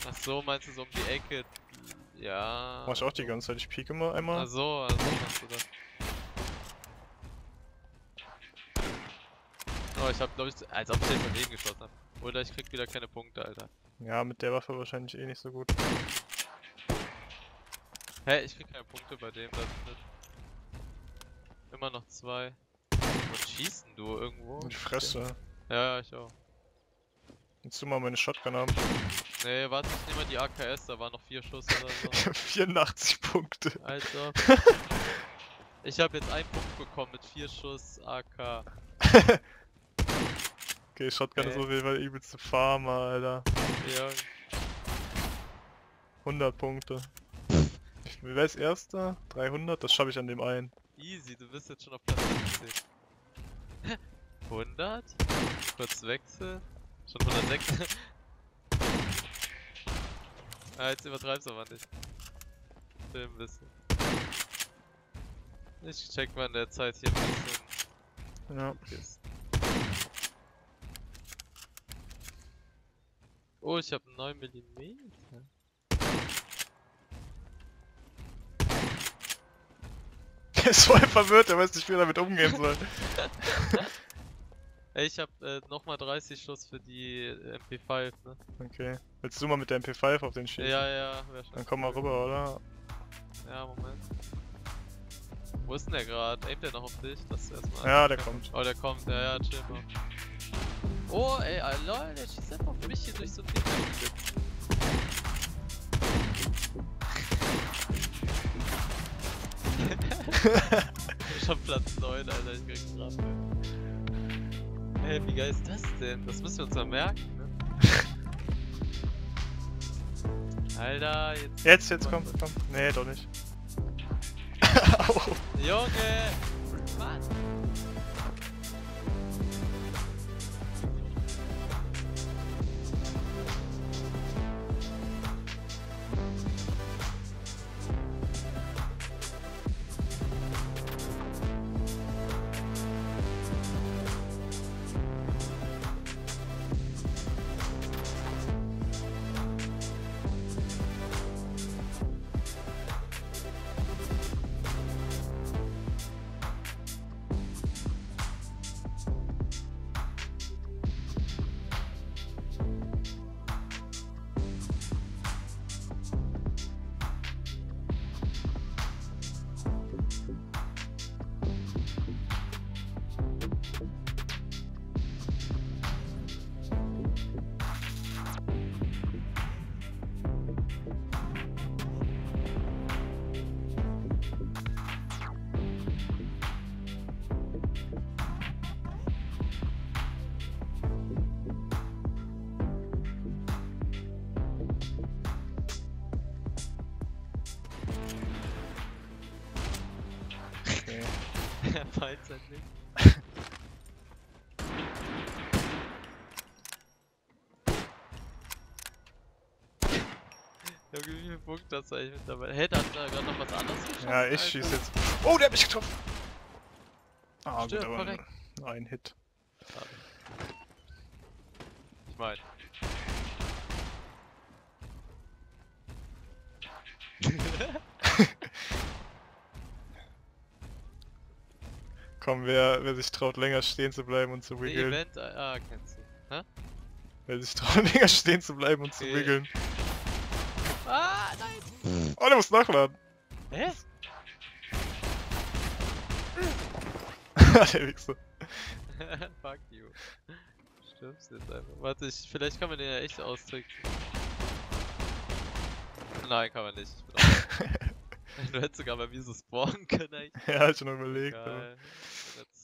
Ach so, meinst du so um die Ecke? Ja. Mach ich auch die ganze Zeit, ich pieke immer einmal. Ach so, also machst du das. Oh, ich hab, glaube ich, als ob ich den daneben geschossen hab. Oder ich krieg wieder keine Punkte, Alter. Ja, mit der Waffe wahrscheinlich eh nicht so gut. Hä, ich krieg keine Punkte bei dem, das ist immer noch 2. Was schießt denn du irgendwo? In die Fresse. Ja, ich auch. Willst du mal meine Shotgun haben? Nee, warte, ich nehme mal die AKS, da waren noch 4 Schuss oder so. Ich hab 84 Punkte. Alter. Ich habe jetzt einen Punkt bekommen mit 4 Schuss AK. Okay, Shotgun ist auf jeden Fall übelste Farmer, Alter. Ja. 100 Punkte. Wer ist Erster? 300? Das schaffe ich an dem einen. Easy, du bist jetzt schon auf Platz 17. 100? Kurz wechseln. Schon 106. Ah, jetzt übertreibst du aber nicht. Chill ein bisschen. Ich check mal in der Zeit hier ein bisschen. Ja. Ist. Oh, ich hab 9 mm. Der ist voll verwirrt, der weiß nicht, wie er damit umgehen soll. Ey, ich hab nochmal 30 Schuss für die MP5, ne? Okay. Willst du mal mit der MP5 auf den schießen? Ja, wär schon. Dann komm mal rüber, oder? Ja, Moment. Wo ist denn der gerade? Aimt der noch auf dich? Das ist erstmal. Ja, der kommt. Oh, der kommt, ja, chill mal. Oh, ey, lol, der schießt einfach auf mich hier durch so viel. Schon Platz 9, Alter, ich krieg grad. Hey, wie geil ist das denn? Das müssen wir uns mal merken, ne? Alter, Jetzt, komm. Nee, doch nicht. Au. Junge! Mann! Okay. Er feilt sein nicht. Junge, wie viele Punkte hast du eigentlich mit dabei? Hey, da hat gerade noch was anderes geschossen? Ja, ich Alter. schieße jetzt. Oh, der hat mich getroffen! Ah, Stimmt, gut, aber korrekt. ein Hit. Schade. Ich mein. Komm, wer sich traut, länger stehen zu bleiben und zu Nee, wiggeln. Event, kennst du. Hä? Wer sich traut, länger stehen zu bleiben und zu Okay. wiggeln. Ah, nein! Oh, der muss nachladen. Hä? Der Wichser. Fuck you. Stirbst jetzt einfach. Warte, vielleicht kann man den ja echt austricksen. Nein, kann man nicht. Ich bin auch du hättest sogar bei mir so spawnen können eigentlich. Ja, hab ich schon überlegt. Geil.